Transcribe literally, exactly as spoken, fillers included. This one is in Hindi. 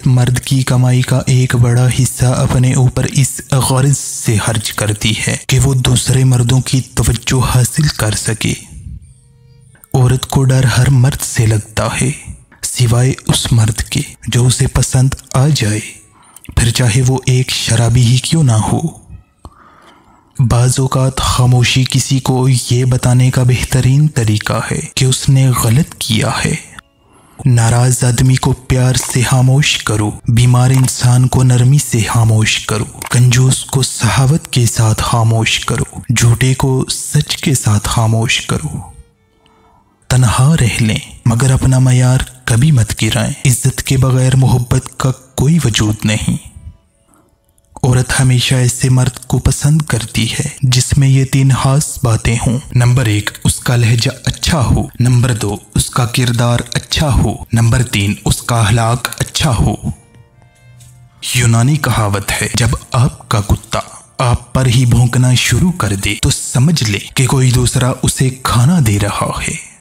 औरत मर्द की कमाई का एक बड़ा हिस्सा अपने ऊपर इस गर्ज से खर्च करती है कि वो दूसरे मर्दों की तवज्जो हासिल कर सके। औरत को डर हर मर्द से लगता है सिवाय उस मर्द के जो उसे पसंद आ जाए, फिर चाहे वो एक शराबी ही क्यों ना हो। बाज़ औक़ात खामोशी किसी को ये बताने का बेहतरीन तरीका है कि उसने गलत किया है। नाराज आदमी को प्यार से खामोश करो, बीमार इंसान को नरमी से खामोश करो, कंजूस को सहावत के साथ खामोश करो, झूठे को सच के साथ खामोश करो। तन्हा रह लें मगर अपना मयार कभी मत गिराएं। इज्जत के बगैर मोहब्बत का कोई वजूद नहीं। औरत हमेशा ऐसे मर्द को पसंद करती है जिसमें ये तीन खास बातें हों। नंबर एक, उसका लहजा अच्छा हो। नंबर दो, उसका किरदार अच्छा हो। नंबर तीन, उसका अखलाक अच्छा हो। यूनानी कहावत है, जब आपका कुत्ता आप पर ही भौंकना शुरू कर दे तो समझ ले कि कोई दूसरा उसे खाना दे रहा है।